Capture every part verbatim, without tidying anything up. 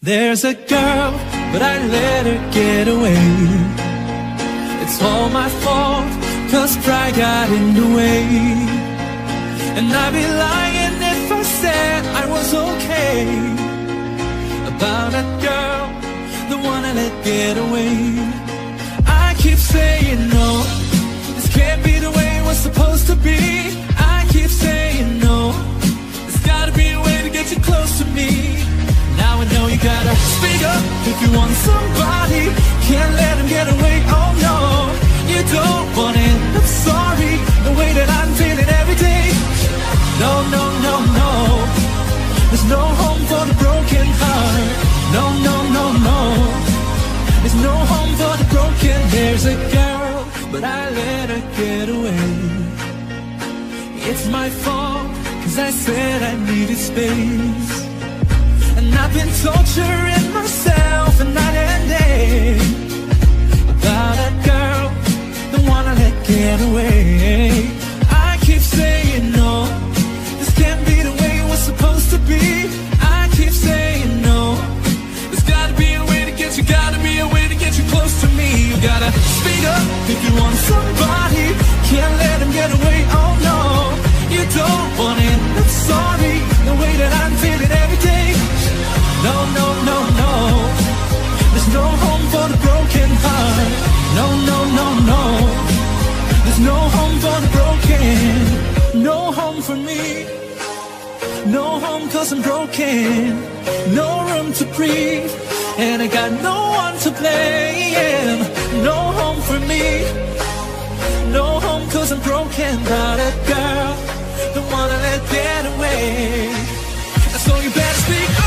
There's a girl, but I let her get away. It's all my fault, cause pride got in the way. And I'd be lying if I said I was okay about that girl, the one I let get away. I keep saying no, this can't be the way it was supposed to be. I keep saying no, there's gotta be a way to get you close to me. Now I know you gotta speak up if you want somebody. Can't let him get away, oh no. You don't want it, I'm sorry, the way that I'm feeling every day. No, no, no, no, there's no home for the broken heart. No, no, no, no, there's no home for the broken. There's a girl, but I let her get away. It's my fault, cause I said I needed space. And I've been torturing myself and night and day about that girl, the one I let get away. I keep saying no, this can't be the way it was supposed to be. I keep saying no, there's gotta be a way to get you, gotta be a way to get you close to me. You gotta speed up if you want somebody. Can't let him get away, oh no. You don't want it, I'm sorry, the way that I'm feeling every day. No, no, no, no, there's no home for the broken heart. No, no, no, no, there's no home for the broken. No home for me, no home cause I'm broken. No room to breathe, and I got no one to blame. No home for me, no home cause I'm broken. About a girl, the one I let get away. So you better speak up.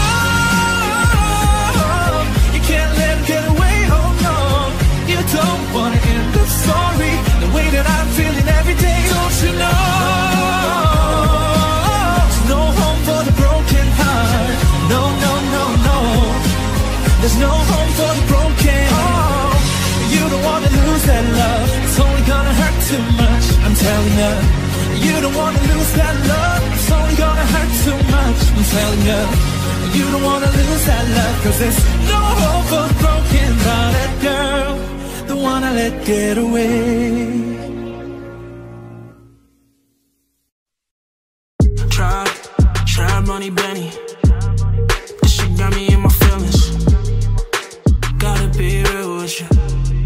Don't wanna end up sorry, the way that I'm feeling every day. Don't you know, there's no home for the broken heart. No, no, no, no, there's no home for the broken. Oh, you don't wanna lose that love, it's only gonna hurt too much, I'm telling you. You don't wanna lose that love, it's only gonna hurt too much, I'm telling you. You don't wanna lose that love, cause there's no hope for the broken. But that girl, the one I let get away. Try, try money, Benny. This shit got me in my feelings. Gotta be real with you.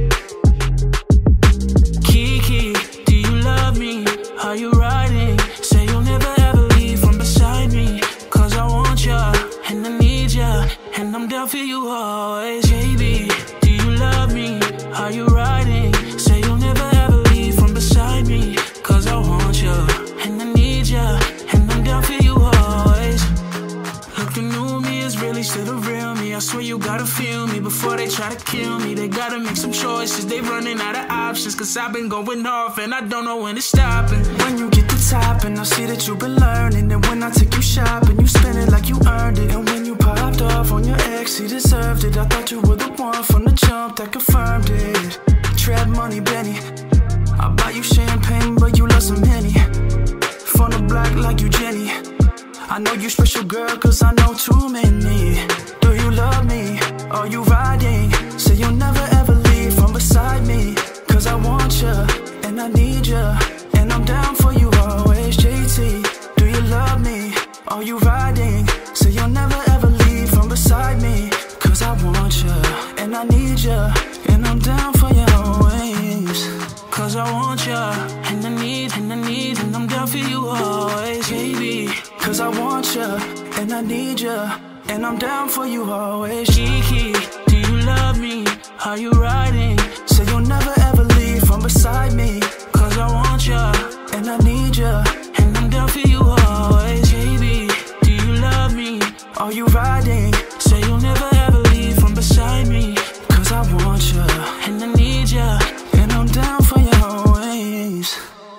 Kiki, do you love me? Are you riding? Say you'll never ever leave from beside me. Cause I want ya, and I need ya, and I'm down for you always. J B, do you love me? Are you riding? Say you'll never ever leave from beside me. Cause I want you, and I need you, and I'm down for you always. Look, the new me is really still the real me. I swear you gotta feel me before they try to kill me. They gotta make some choices, they running out of options. Cause I've been going off and I don't know when it's stopping. When you get the top and I see that you've been learning. And when I take you shopping, you spend it like you earned it. And when you popped off on your ex, he deserved it. I thought you were the one from the jump that confirmed it. Trap money, Benny, I buy you champagne, but you love some Henny. From the block like you Jenny. I know you special, girl, cause I know too many. Do you love me? Are you riding? Say you'll never ever leave from beside me. Cause I want you, and I need you, and I'm down for you always. J T, do you love me? Are you riding? Say you'll never ever leave from beside me. Cause I want you, and I need you, and I'm down for you always. Cause I want you, and I need, and I need, and I'm down for you always, baby. Cause I want you, and I need you, and I'm down for you always. Kiki, do you love me? Are you riding? Say you'll never ever leave from beside me. Cause I want you, and I need you, and I'm down for you always, baby. Do you love me? Are you riding? Say you'll never ever leave from beside me. Cause I want you, and I need you, and I'm down for you always.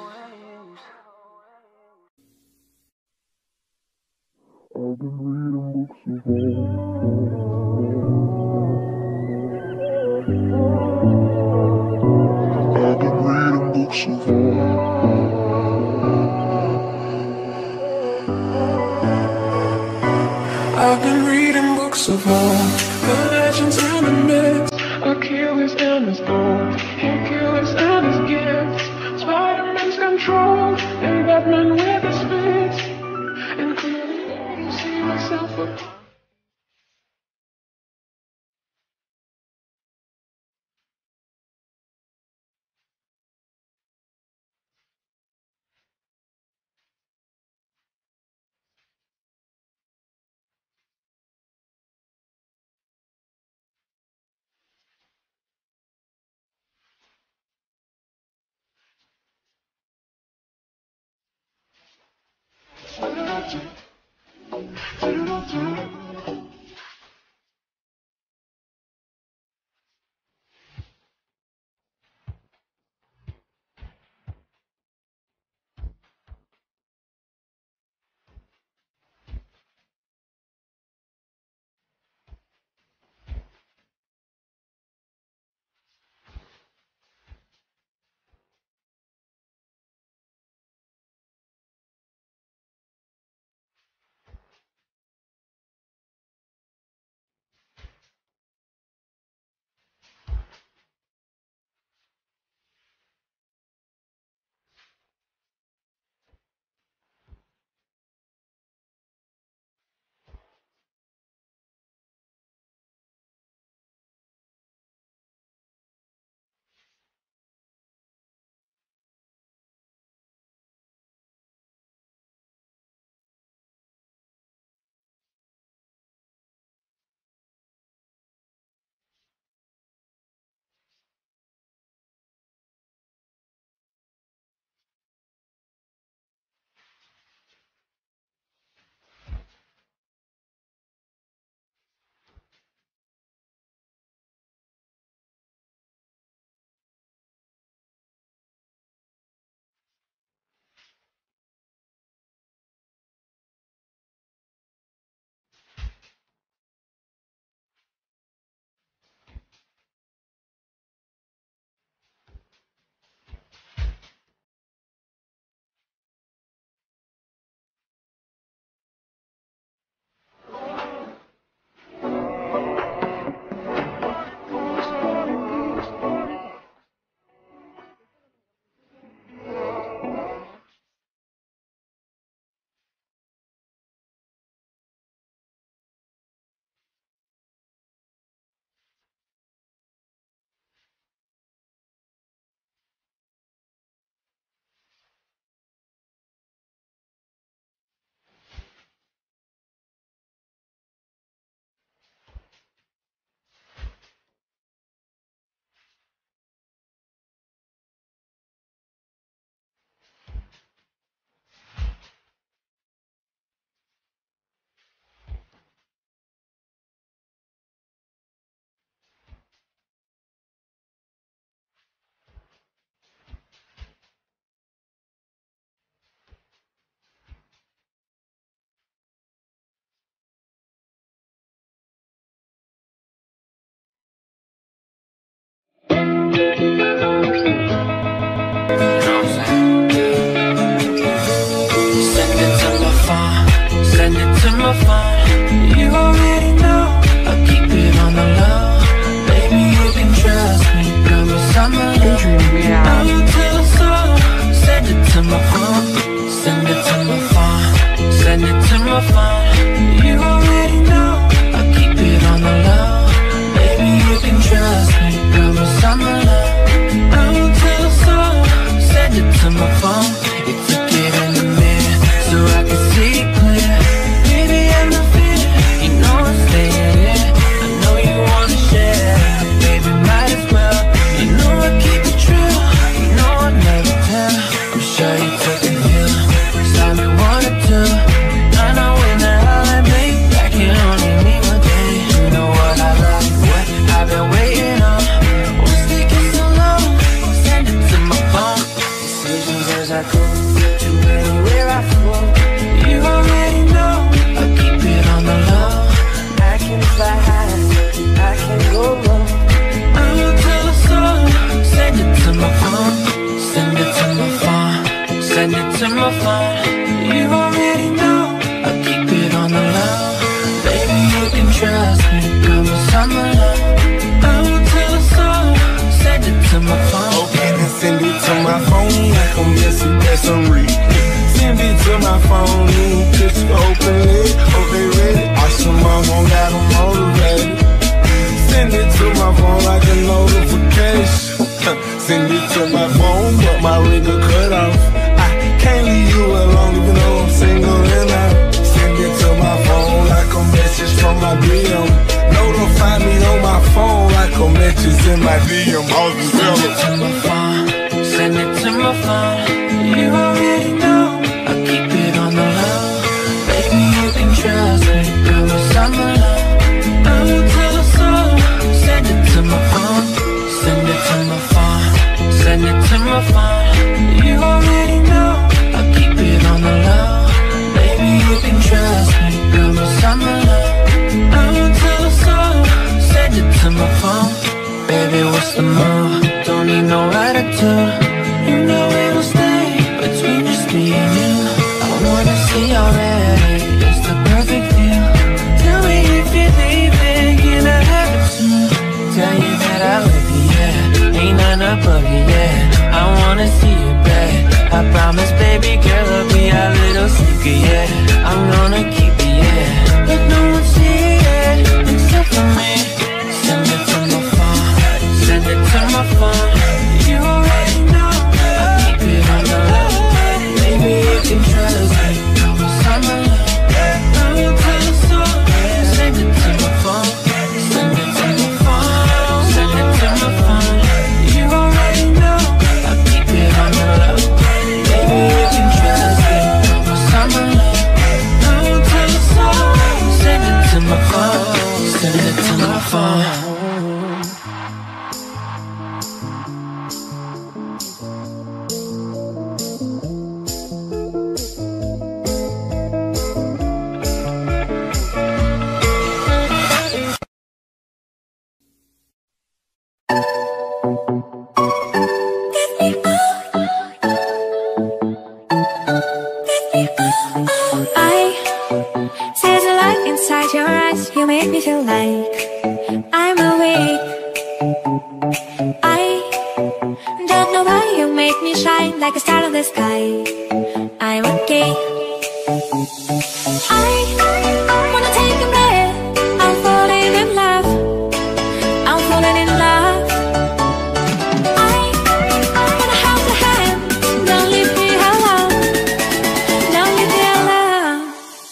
I've been reading books of old. I've been reading books of old. I've been reading books books of old, the legends and the myths, Achilles and his gold, Hercules and his gifts, Spider-Man's control, and Batman with his fists. And clearly I see myself upon. You already know I keep it on the low. Baby, you can trust me. Promise I'm alone. I will tell a soul. Send it to my phone. Send it to my phone. Send it to my phone. You already know I keep it on the low. Baby, you can trust me. Promise I'm alone. I will tell a soul. Send it to my phone. You took it in the mirror so I can see clear. Baby, I'm not a message that's unread. Send it to my phone, new picture, open it. Hope they ready. Awesome, my phone got them motivated. Send it to my phone like a notification. Send it to my phone, but my ringer cut off. I can't leave you alone even though I'm single and I send it to my phone like a message from my D M. Notify me on my phone like a message in my D M. Send it to my phone, send it to my phone. You already know I keep it on the low. Baby, you can trust me, promise I'm alone. I will tell us all. Send it to my phone, send it to my phone, send it to my phone. You already know I keep it on the low. Baby, you can trust me, promise I'm alone. I will tell us all. Send it to my phone. Baby, what's the move? Don't need no attitude. You know it'll stay between just me and you. I wanna see already, it's the perfect view. Tell me if you're leaving, can I have it soon? Tell you that I love you, yeah. Ain't none above you, yeah. I wanna see you back. I promise, baby girl, I'll be a little secret, yeah. I'm gonna keep it, yeah. But no one see it except for me. Send it to my phone, send it to my phone. You already know I keep it on the low. Baby, you can trust me, promise I'm alone. I will tell you so. Send it to my phone, send it to my phone, send it to my phone. You already know I keep it on the low. Baby, you can trust me, promise I'm alone. I will tell you so. Send it to my phone, send it to my phone. You make me feel like I'm awake. I don't know why you make me shine like a star in the sky. I'm okay. I wanna take a breath. I'm falling in love. I'm falling in love. I wanna hold your hand. Don't leave me alone. Don't leave me alone.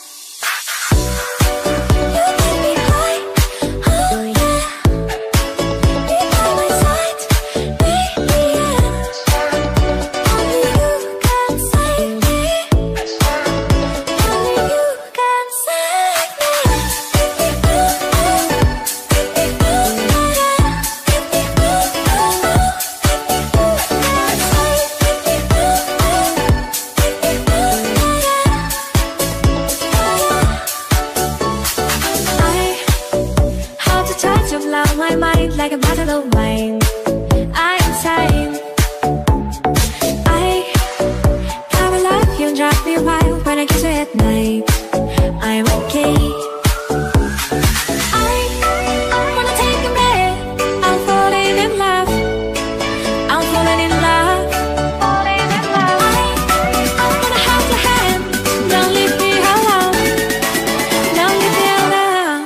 My mind like a bottle of wine. I'm insane. I gotta love you and drive me wild when I kiss you at night. I'm okay. I wanna take a breath. I'm falling in love. I'm falling in love. Falling in love. I wanna hold your hand. Don't leave me alone. Don't leave me alone.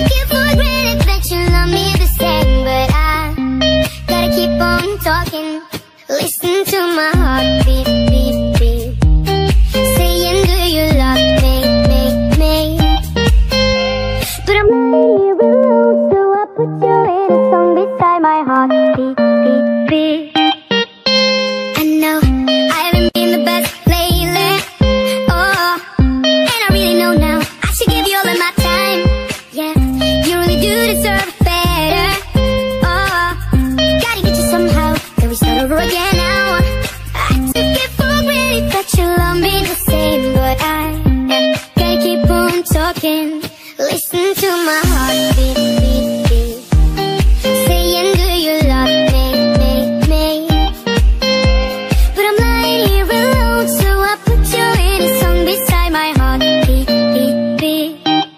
took it for granted that you love me the same, but I gotta keep on talking. Listen to my heart beat, beat, beat, saying do you love me, me, me? But I'm lying here alone, so I put you in a song beside my heart beat, beat, beat. I know I haven't been the best lately, oh, and I really know now I should give you all of my time. Yeah, you really do deserve better. Oh, gotta get you somehow. Can we start over again now? I took it for granted that you love me the same, but I yeah, gotta keep on talking. Listen to my heart beat, beat, beat, saying do you love me, me, me? But I'm lying here alone, so I put you in a song beside my heart beat, beat, beat.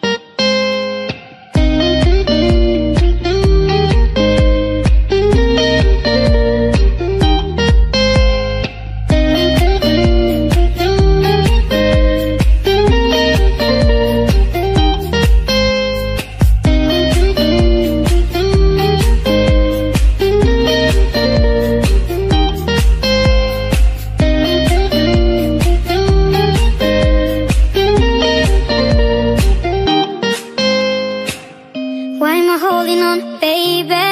Why am I holding on, baby?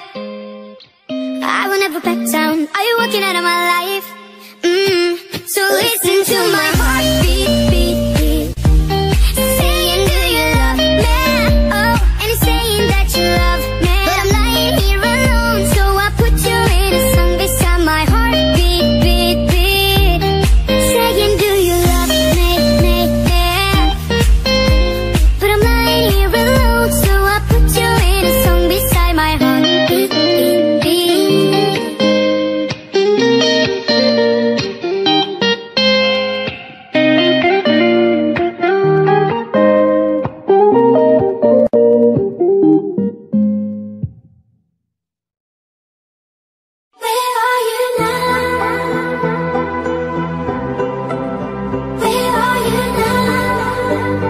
I will never back down. Are you walking out of my life? Mm. So listen to my heart beat, beat, beat, saying do you love me? Oh, and it's saying that you love me. But I'm lying here alone, so I put you in a song beside my heart beat, beat, beat, saying do you love me, me, me? But I'm lying here alone, so I put you in a song beside my heart beat, beat, beat. Where are you now? Where are you now?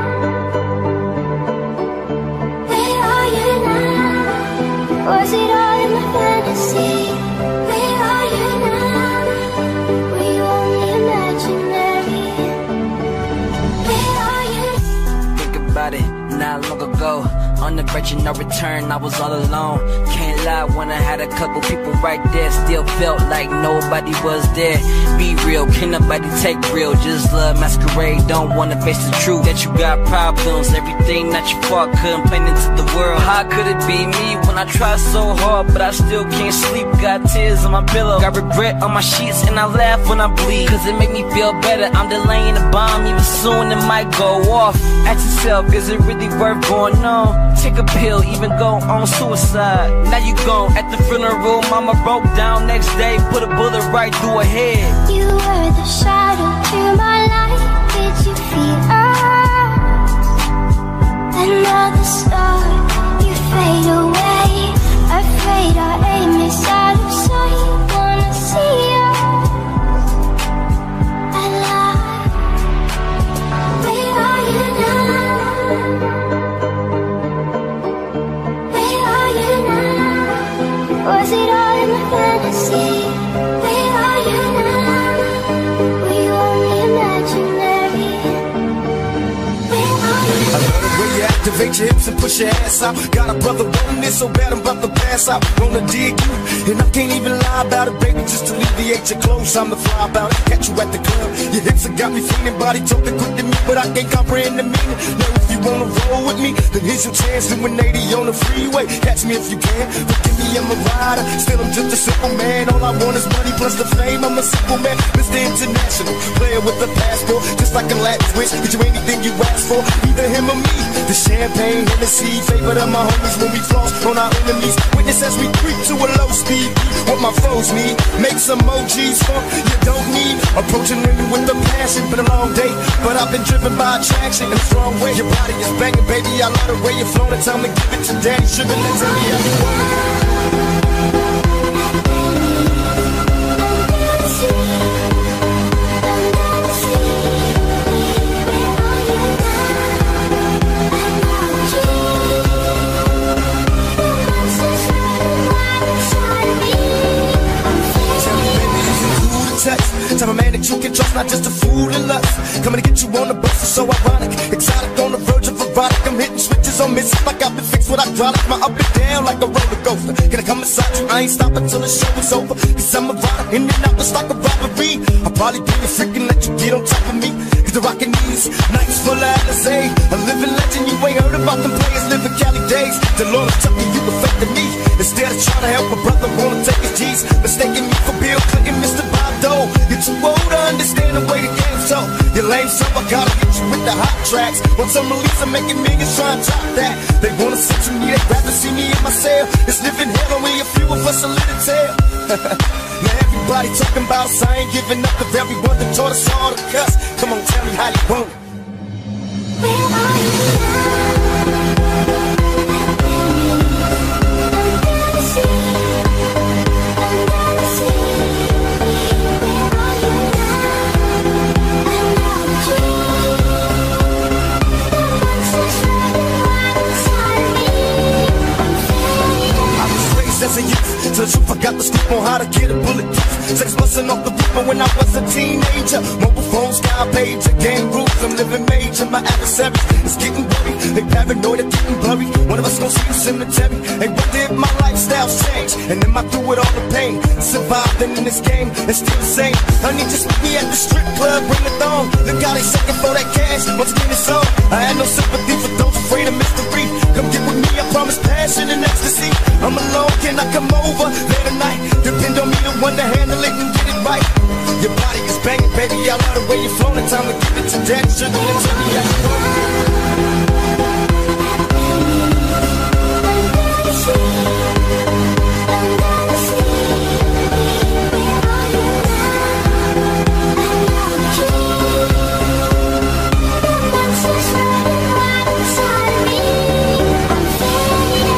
Where are you now? Was it all in my fantasy? Where are you now? Were you only imaginary? Where are you? Think about it, not long ago, on the verge of no return, I was all alone. Can't lie, when I had a couple people right there, still felt like nobody was there. Be real, can't nobody take real, just love masquerade, don't wanna face the truth that you got problems, everything not your fault, complaining to the world. How could it be me when I try so hard, but I still can't sleep? Got tears on my pillow, got regret on my sheets, and I laugh when I bleed, cause it make me feel better. I'm delaying the bomb, even soon it might go off. Ask yourself, is it really worth going on? Take a pill, even go on suicide. Now you gone at the funeral, mama broke down next day, put a bullet right through her head. You were the shadow to my light. Did you feel us? Another star, you fade away. Afraid our aim is out of sight. Wanna see us alive. Where are you now? Where are you now? Was it all in my fantasy? Where are you now? Were you only imaginary? Where are you I love the way you activate your hips and push your ass out. Got a brother wanting it so bad I'm about to pass out. Wanna dig you, and I can't even lie about it, baby. Just to alleviate your clothes, I'm the fly about it. Catch you at the club, your hips have got me feeling. Body talking quick to me, but I can't comprehend the meaning. Now if you wanna roll with me, then here's your chance. Doing eighty on the freeway, catch me if you can. Forgive me, I'm a rider, still I'm just a simple man. All I want is money plus the fame. I'm a simple man, Mister International, player with a passport, just like a Latin switch. Get you anything you ask for, either him or me. The champagne, Hennessy, favorite of my homies when we floss on our enemies. Witness as we creep to a low speed. What my foes need, make some emojis for you don't need. Approaching women with a passion, been a long day, but I've been driven by attraction in a strong way. Your body is banging, baby, I love the way you're flowing. Time to give it to daddy, sugar, let's tell me how you want it. now? not just a fool in lust. Coming to get you on the bus is so ironic. Exotic on the verge of erotic. I'm hitting switches on misses like I've been fixed with hydraulic. My up and down like a roller coaster. Can I come inside you? I ain't stopping till the show is over. Cause I'm a rider, in and out just like a robbery. I'll probably be a freak and let you get on top of me. Cause the rockin' these nights full of Alizé. A living legend, you ain't heard about them players living Cali days. The Lord took me, you affected me. Instead of trying to help a brother, wanna take his G's. Mistaking me for Bill Clinton, Mister Bob Dole. You're too old to understand the way the game's so. You're lame, so I gotta get you with the hot tracks. Once I'm released, I'm making millions trying to top that. They wanna sit to me, they'd rather see me in my cell. It's living hell, only a few of us a little tale. Now everybody talking about us, I ain't giving up to everyone that taught us all to cuss. Come on, tell me how you want it. Where are you now? Under the sea, under the sea. Where are you now? Under the tree. The monster's running wild inside of me. I'm feeling. I was raised as a youth, to the truth I got the scoop on how to get a bulletproof. Sex busting off the roof, but when I was a teenager, mobile phone, sky pager, gang rules, I'm living major. My adversaries is getting worried, they paranoid, they're getting blurry. One of us gon' see the cemetery. Hey, what did my lifestyle's change? And am I through with all the pain? Surviving in this game, it's still the same. Honey, just meet me at the strip club, bring the thong. Look how they second for that cash, once again it's on. I had no sympathy for those afraid of mystery. Come get with me, I promise passion and ecstasy. I'm alone, can I come over late at night? Depend on me, the one to handle it and get it right. Your body is banging, baby, I love the way you're flowing. Time to give it to daddy, sugar, and tell me how you want it. Under the sea, under the sea. Where are you now? Under the tree. The monster's running wild inside of me. I'm feeling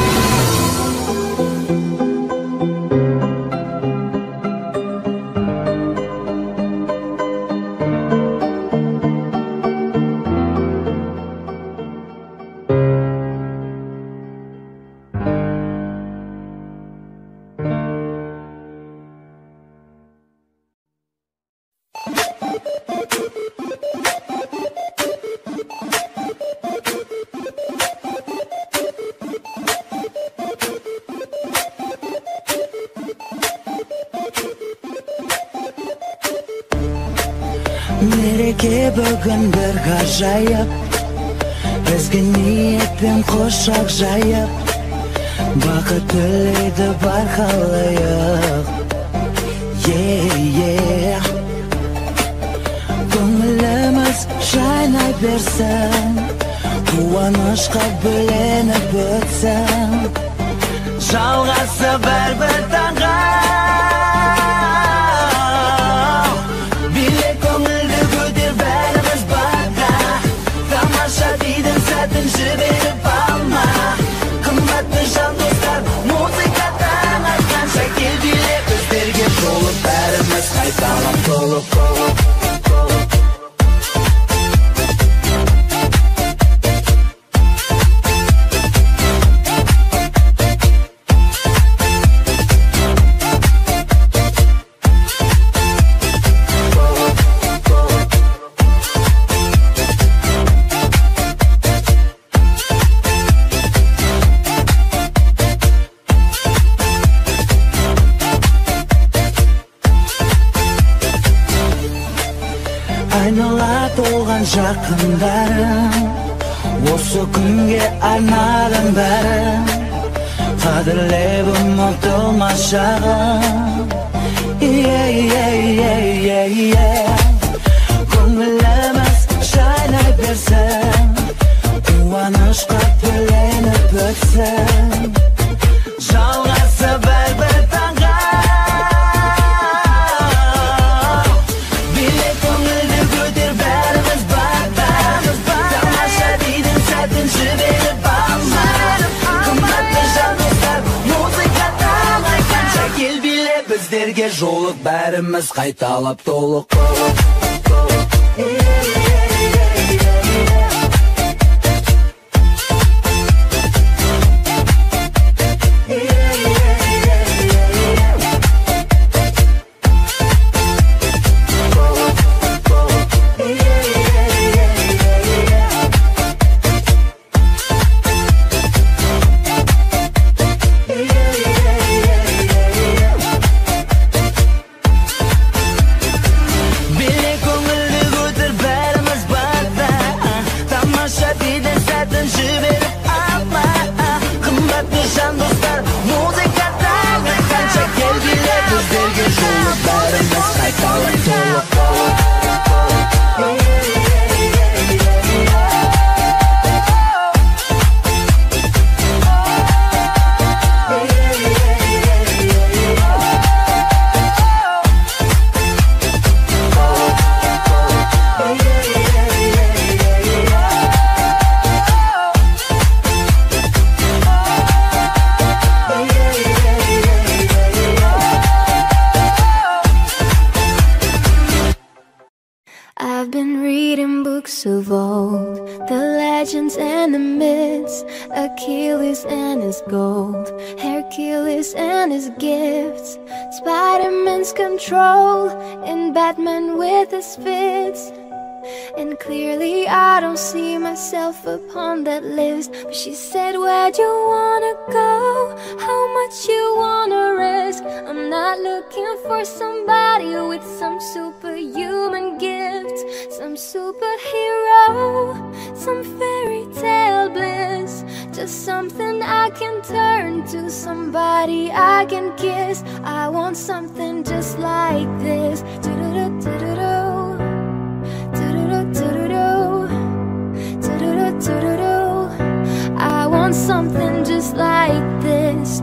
Мереке бүгін бір ғажайып, ізгі ниетпен қошақ жайып, бақыт тілейді бар халайық. Yeah, yeah. Көңіліміз жайнай берсін, қуанышқа бөленіп өтсін, жалғасы бәрбір таңға. Жіберіп алма, қымбатты жан достар, музыкадан атқанша кел биле, біздерге толып бәріміз қайталап толып толып. Айнала толған жақындарым, осы күнге арнадым бәрін, қадірлеп ұмытылмас шағым. Yeah, yeah, yeah, yeah, yeah. Көңіліміз жайнай берсін, қуанышқа бөленіп өтсін, жалғасы бәрбір таңға. Жіберіп алма, қымбатты жан достар, музыкадан айтқанша кел биле, біздерге жолық бәріміз қайталап толық толық. of old, the legends and the myths, Achilles and his gold, Hercules and his gifts, Spider-Man's control, and Batman with his fits. And clearly I don't see myself upon that list. But she said, where'd you wanna go? How much you wanna risk? I'm not looking for somebody with some superhuman gifts, some superhero, some fairy tale bliss. Just something I can turn to, somebody I can kiss. I want something just like this. Do-do-do-do-do-do. I want something just like this.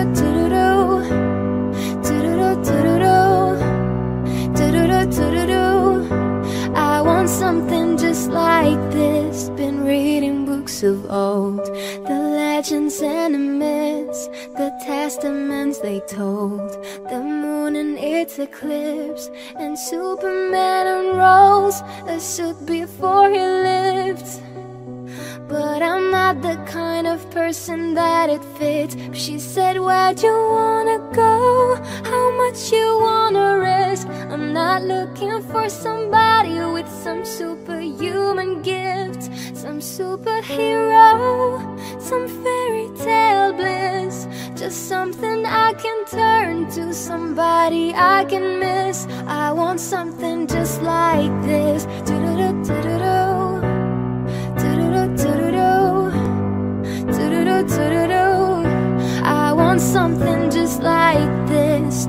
I want something just like this. Been reading books of old, the legends and the myths, the testaments they told, the moon and its eclipse, and Superman unrolls a suit before he lived. But I'm not the kind of person that it fits. She said, where'd you wanna go? How much you wanna risk? I'm not looking for somebody with some superhuman gifts, some superhero, some fairy tale bliss. Just something I can turn to, somebody I can miss. I want something just like this. Do-do-do-do-do-do. I want something just like this.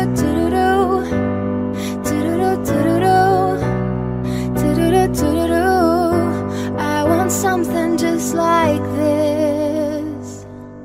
I want something just like this.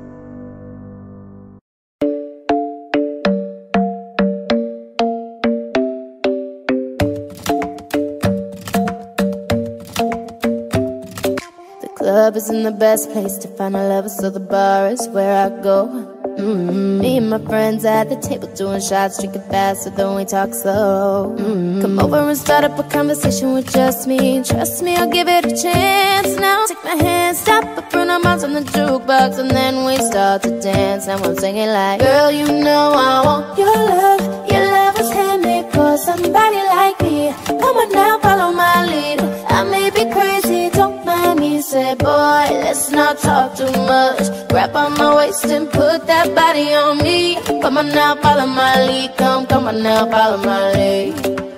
Club isn't the best place to find a lover, so the bar is where I go. Mm-hmm. Me and my friends at the table doing shots, drinking fast, so then we talk slow. Mm-hmm. Come over and start up a conversation with just me. Trust me, I'll give it a chance. Now take my hand, stop, put Bruno Mars on the jukebox, and then we start to dance. Now I'm singing like, girl, you know I want your love. Your love was handmade for somebody like me. Come on now, follow my lead. I may be crazy, don't mind me. Say, boy, let's not talk too much. Grab on my waist and put that body on me. Come on now, follow my lead. Come, come on now, follow my lead.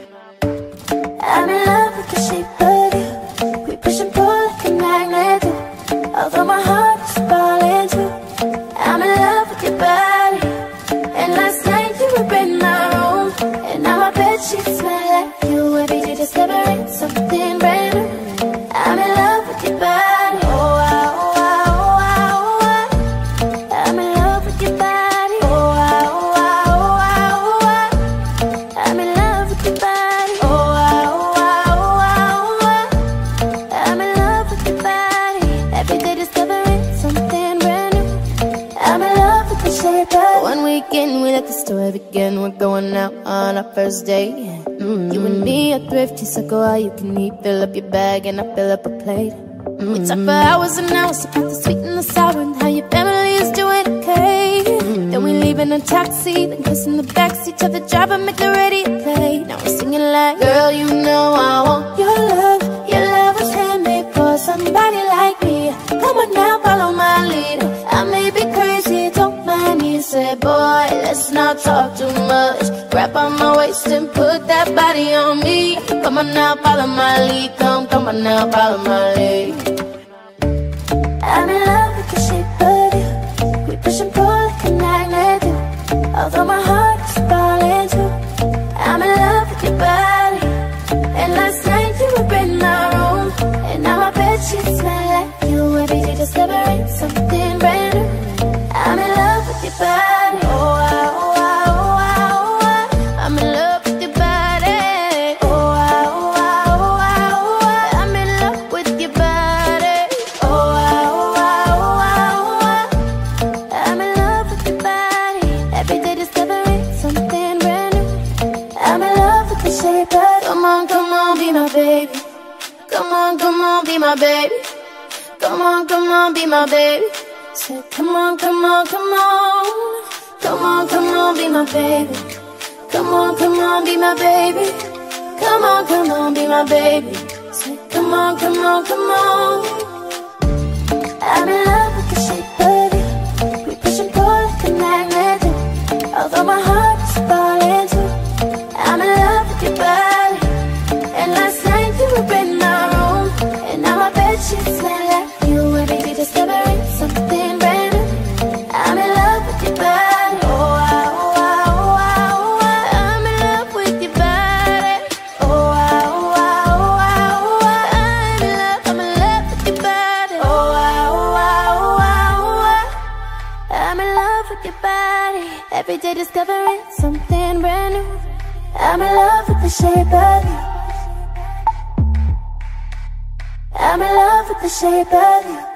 I'm in love with the shape of you. We push and pull like a magnet do. Although my heart is falling too. I'm in love with your body. And last night you were in my room, and now my bedsheets smell like you. Every day discovering something brand new. I'm in love with your body. Oh, wow, oh, wow, oh, wow, oh, wow. I'm in love with your body. Oh, wow, oh, wow, oh, wow, oh, wow. I'm in love with your body. Oh, wow, oh, wow, oh, wow, oh, wow. I'm in love with your body. Every day discovering something brand new. I'm in love with the shape of. One weekend we let the story begin. We're going out on our first date. Mm-hmm. You and me are thrifty, so go all you can eat. Fill up your bag and I fill up a plate. Mm-hmm. We talk for hours and hours about the sweet and the sour, and how your family is doing okay. Mm-hmm. Then we leave in a taxi, then kiss in the backseat of the driver, make the radio play. Now we're singing like, girl, you know I want your love. Your love was handmade for somebody like me. Come on now, follow my lead. I may be crazy, don't mind me. Say, boy, let's not talk too much. Grab on my waist and put that body on me. Come on now, follow my lead. Come, come on now, follow my lead. I'm in love with the shape of you. We push and pull like a magnet do. Although my heart is falling too. I'm in love with your body. And last night you were in my room, and now my bedsheets smell like you. Every day discovering something brand new. I'm in love with your body. Oh, wow, oh, wow, oh, wow, oh, wow. I'm in love with your body. Oh, wow, oh, wow, oh, wow, oh, wow. I'm in love with your body. on, be my baby. Come on, come on, be my baby. Say, come on, come on, come on. Come on, come on, be my baby. Come on, come on, be my baby. Come on, come on, be my baby. Say, come on, come on, come on. I'm in love with the shape of you. We push and pull like a magnet do. Although my heart is falling too. I'm in love with your body. And last night you were in my room, and now my bedsheets smell like you. And baby, discovering something brand new. I'm in love with your body. Oh, wow, wow, wow, wow. I'm in love with your body. Oh, wow, wow, wow, wow. I'm in love, I'm in love with your body. Oh, wow, wow, wow, wow. I'm in love with your body. Every day discovering something brand new. I'm in love with the shape of you. I'm in love with the shape of you.